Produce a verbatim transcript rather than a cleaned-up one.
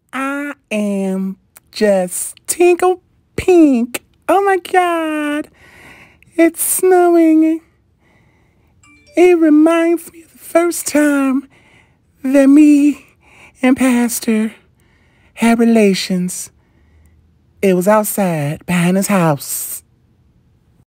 I am just tinkle pink. Oh my God. It's snowing. It reminds me of the first time that me and Pastor had relations. It was outside behind his house.